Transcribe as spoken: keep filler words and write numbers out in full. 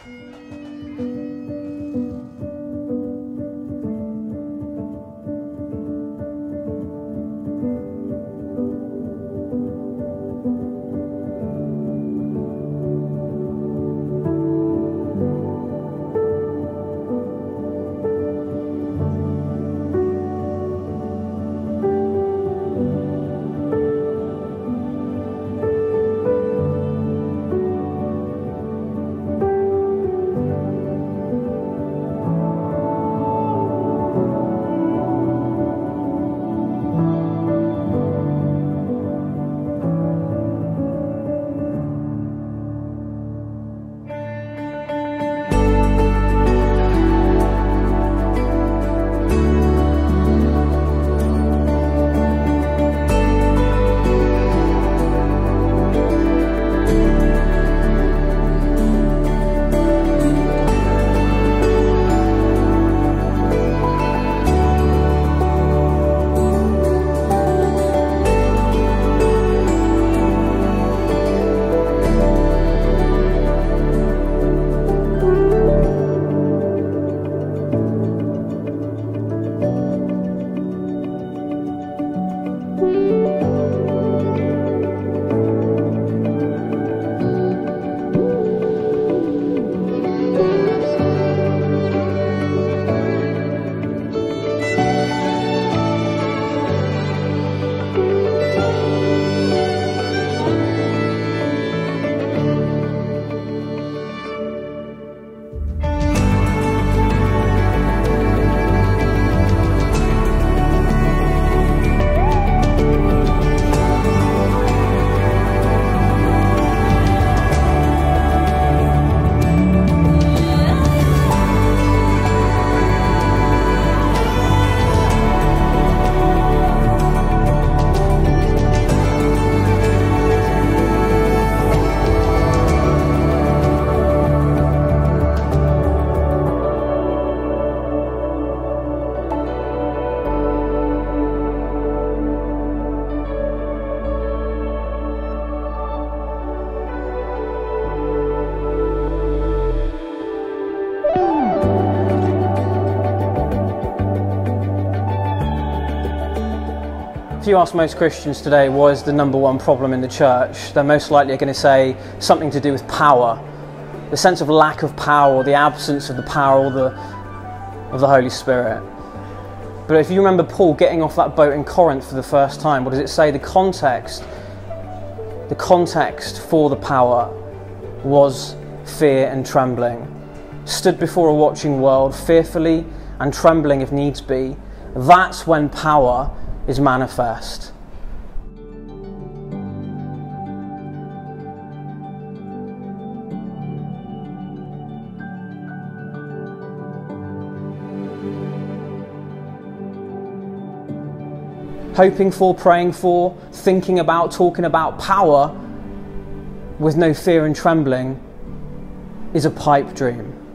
If you ask most Christians today what is the number one problem in the church, they're most likely going to say something to do with power. The sense of lack of power, or the absence of the power or the, of the Holy Spirit. But if you remember Paul getting off that boat in Corinth for the first time, what does it say? The context, the context for the power was fear and trembling. Stood before a watching world, fearfully and trembling if needs be. That's when power is manifest. Hoping for, praying for, thinking about, talking about power with no fear and trembling is a pipe dream.